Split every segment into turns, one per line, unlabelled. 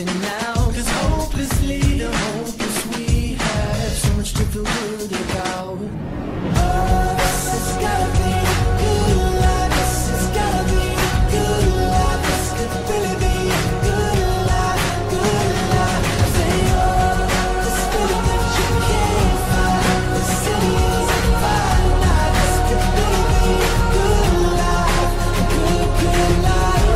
it now. 'Cause hopelessly the hopeless we have so much to feel good about. Oh, this has gotta be good life. This has gotta be good life. This could really be good life, good life. I say, oh, this feeling that you can't find. The city is a fine life. This could really be good life, good, good life.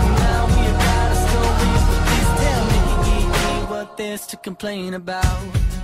To complain about.